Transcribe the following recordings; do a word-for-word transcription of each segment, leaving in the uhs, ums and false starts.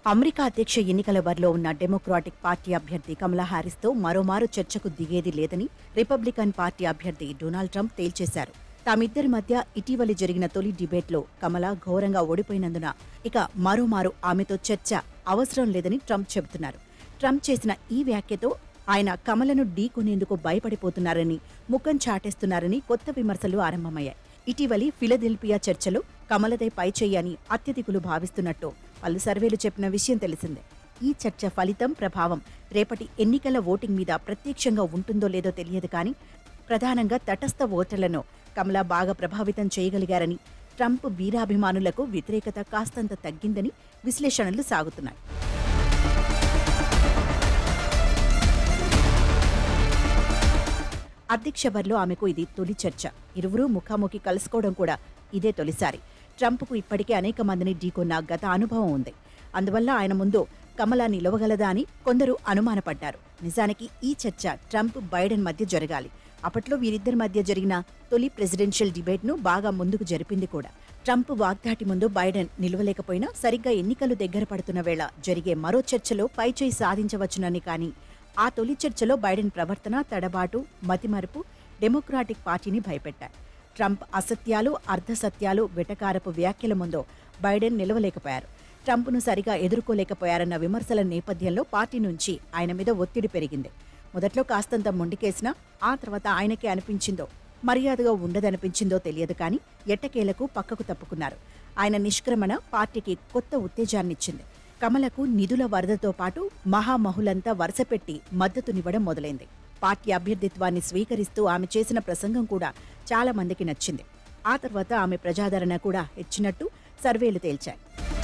America అధ్యక్ష ఎన్నికల బరిలో ఉన్న డెమోక్రాటిక్ పార్టీ అభ్యర్థి కమలా హ్యారిస్తో మరోమారు చర్చకు దిగేది లేదని రిపబ్లికన్ పార్టీ అభ్యర్థి డొనాల్డ్ ట్రంప్ తేల్చేశారు. తామిద్దరి మధ్య ఇటీవలి జరిగిన తొలి డిబేట్లో కమలా ఘోరంగా ఓడిపోయినందున ఇక మరోమారు ఆమెతో చర్చ అవసరం లేదని ట్రంప్ చెబుతున్నారు. ట్రంప్ చేసిన ఈ వ్యాఖ్యతో ఆయన కమలను ఢీకొనేందుకు భయపడిపోతున్నారని, ముఖం చాటేస్తున్నారని కొత్త విమర్శలు ఆరంభమయ్యాయి. ఇటీవలి ఫిలదెల్ఫియా చర్చలో కమలదే పైచేయి అని అత్యధికులు భావిస్తున్నట్టు పలు సర్వేలు చెప్పిన విషయం తెలిసిందే. ఈ చర్చ ఫలితం, ప్రభావం రేపటి ఎన్నికల ఓటింగ్ మీద ప్రత్యక్షంగా ఉంటుందో లేదో తెలియదు కానీ ప్రధానంగా తటస్థ ఓటర్లను కమలా బాగా ప్రభావితం చేయగలిగారని, ట్రంప్ వీరాభిమానులకు వ్యతిరేకత కాస్తంత తగ్గిందని విశ్లేషణలు సాగుతున్నాయి. అధ్యక్ష బరిలో ఆమెకు ఇది తొలి చర్చ. ఇరువురూ ముఖాముఖి కలుసుకోవడం కూడా ఇదే తొలిసారి. ట్రంప్కు ఇప్పటికే అనేక మందిని ఢీకొన్న గత అనుభవం ఉంది. అందువల్ల ఆయన ముందు కమలా నిలవగలదా అని కొందరు అనుమానపడ్డారు. నిజానికి ఈ చర్చ ట్రంప్, బైడెన్ మధ్య జరగాలి. అప్పట్లో వీరిద్దరి మధ్య జరిగిన తొలి ప్రెసిడెన్షియల్ డిబేట్ను బాగా ముందుకు జరిపింది కూడా. ట్రంప్ వాగ్దాటి ముందు బైడెన్ నిలవలేకపోయినా సరిగ్గా ఎన్నికలు దగ్గర పడుతున్న వేళ జరిగే మరో చర్చలో పైచేయి సాధించవచ్చునని, కానీ ఆ తొలి చర్చలో బైడెన్ ప్రవర్తన, తడబాటు, మతిమరుపు డెమోక్రాటిక్ పార్టీని భయపెట్టాయి. ట్రంప్ అసత్యాలు, అర్ధసత్యాలు, వెటకారపు వ్యాఖ్యల ముందు బైడెన్ నిలవలేకపోయారు. ట్రంప్ను సరిగా ఎదుర్కోలేకపోయారన్న విమర్శల నేపథ్యంలో పార్టీ నుంచి ఆయన మీద ఒత్తిడి పెరిగింది. మొదట్లో కాస్తంత మొండికేసినా ఆ తర్వాత ఆయనకే అనిపించిందో, మర్యాదగా ఉండదనిపించిందో తెలియదు కానీ ఎట్టకేలకు పక్కకు తప్పుకున్నారు. ఆయన నిష్క్రమణ పార్టీకి కొత్త ఉత్తేజాన్నిచ్చింది. కమలకు నిధుల వరదతో పాటు మహామహులంతా వరుసపెట్టి మద్దతునివ్వడం మొదలైంది. పార్టీ అభ్యర్థిత్వాన్ని స్వీకరిస్తూ ఆమె చేసిన ప్రసంగం కూడా చాలా మందికి నచ్చింది. ఆ తర్వాత ఆమె ప్రజాదరణ కూడా హెచ్చినట్టు సర్వేలు తేల్చాయి.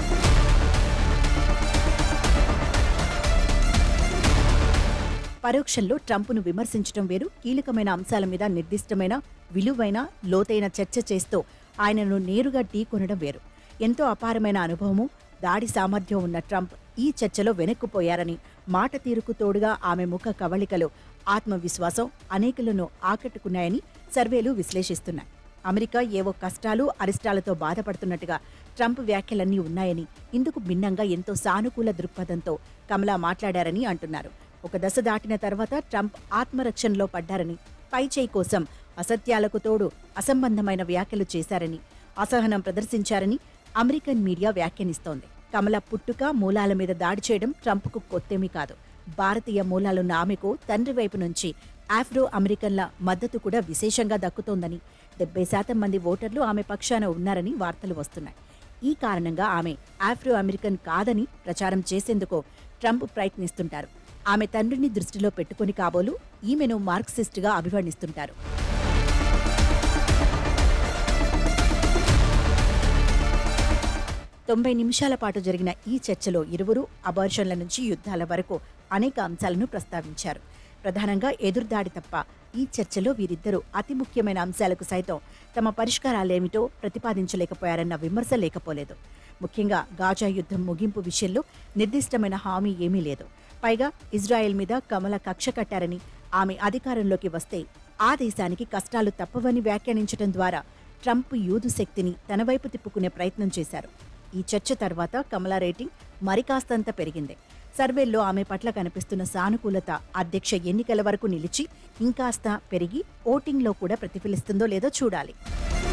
పరోక్షంలో ట్రంప్ను విమర్శించడం వేరు, కీలకమైన అంశాల మీద నిర్దిష్టమైన, విలువైన, లోతైన చర్చ చేస్తూ ఆయనను నేరుగా ఢీకొనడం వేరు. ఎంతో అపారమైన అనుభవము, దాడి సామర్థ్యం ఉన్న ట్రంప్ ఈ చర్చలో వెనక్కుపోయారని, మాట తీరుకు తోడుగా ఆమె ముఖ కవళికలు, ఆత్మవిశ్వాసం అనేకులను ఆకట్టుకున్నాయని సర్వేలు విశ్లేషిస్తున్నాయి. అమెరికా ఏవో కష్టాలు, అరిష్టాలతో బాధపడుతున్నట్టుగా ట్రంప్ వ్యాఖ్యలన్నీ ఉన్నాయని, ఇందుకు భిన్నంగా ఎంతో సానుకూల దృక్పథంతో కమలా మాట్లాడారని అంటున్నారు. ఒక దశ దాటిన తర్వాత ట్రంప్ ఆత్మరక్షణలో పడ్డారని, పైచేయి కోసం అసత్యాలకు తోడు అసంబంధమైన వ్యాఖ్యలు చేశారని, అసహనం ప్రదర్శించారని అమెరికన్ మీడియా వ్యాఖ్యానిస్తోంది. కమల పుట్టుక, మూలాల మీద దాడి చేయడం ట్రంప్కు కొత్తేమీ కాదు. భారతీయ మూలాలున్న ఆమెకు తండ్రి వైపు నుంచి ఆఫ్రో అమెరికన్ల మద్దతు కూడా విశేషంగా దక్కుతోందని, డెబ్బై శాతం మంది ఓటర్లు ఆమె పక్షాన ఉన్నారని వార్తలు వస్తున్నాయి. ఈ కారణంగా ఆమె ఆఫ్రో అమెరికన్ కాదని ప్రచారం చేసేందుకు ట్రంప్ ప్రయత్నిస్తుంటారు. ఆమె తండ్రిని దృష్టిలో పెట్టుకుని కాబోలు ఈమెను మార్క్సిస్టుగా అభివర్ణిస్తుంటారు. తొంభై నిమిషాల పాటు జరిగిన ఈ చర్చలో ఇరువురు అబార్షన్ల నుంచి యుద్ధాల వరకు అనేక అంశాలను ప్రస్తావించారు. ప్రధానంగా ఎదురుదాడి తప్ప ఈ చర్చలో వీరిద్దరూ అతి ముఖ్యమైన అంశాలకు సైతం తమ పరిష్కారాలేమిటో ప్రతిపాదించలేకపోయారన్న విమర్శ లేకపోలేదు. ముఖ్యంగా గాజా యుద్ధం ముగింపు విషయంలో నిర్దిష్టమైన హామీ ఏమీ లేదు. పైగా ఇజ్రాయెల్ మీద కమల కక్ష కట్టారని, ఆమె అధికారంలోకి వస్తే ఆ దేశానికి కష్టాలు తప్పవని వ్యాఖ్యానించడం ద్వారా ట్రంప్ యూదు శక్తిని తన వైపు తిప్పుకునే ప్రయత్నం చేశారు. ఈ చర్చ తర్వాత కమలా రేటింగ్ మరికాస్తంత పెరిగింది. సర్వేల్లో ఆమె పట్ల కనిపిస్తున్న సానుకూలత అధ్యక్ష ఎన్నికల వరకు నిలిచి ఇంకాస్త పెరిగి ఓటింగ్లో కూడా ప్రతిఫలిస్తుందో లేదో చూడాలి.